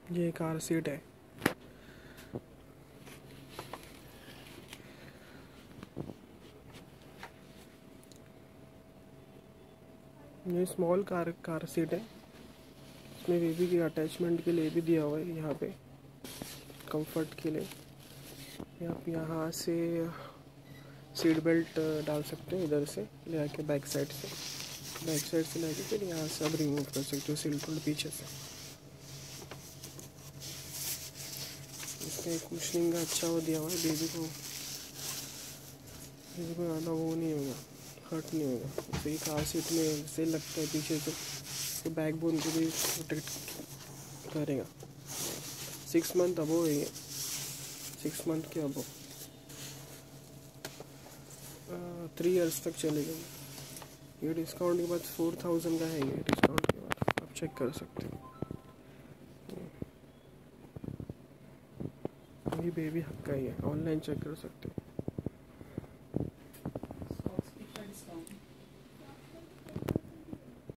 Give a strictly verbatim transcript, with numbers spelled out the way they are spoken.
ये car seat है। ये स्मॉल कार कार सीट है। इसमें बेबी के अटैचमेंट के लिए भी दिया हुआ है यहाँ पे, कंफर्ट के लिए। आप यहाँ से सीट बेल्ट डाल सकते हैं, इधर से ले आके बैक साइड से बैक साइड से लेके फिर यहाँ से आप रिमूव कर सकते हो सीट बेल्ट पीछे से। इसका कुशनिंग का अच्छा वो दिया हुआ है, बेबी को बेबी को ज़्यादा वो नहीं होगा, हर्ट नहीं होगा। जैसे कार सीट में जैसे लगता है पीछे से, तो बैक बोन को भी प्रोटेक्ट करेगा। सिक्स मंथ अबो है ये, सिक्स मंथ के अबो थ्री इयर्स तक चलेगा ये। डिस्काउंट के बाद फोर थाउजेंड का है ये, डिस्काउंट के बाद आप चेक कर सकते हो। ये बेबी हक का ही है, ऑनलाइन चेक कर सकते हो।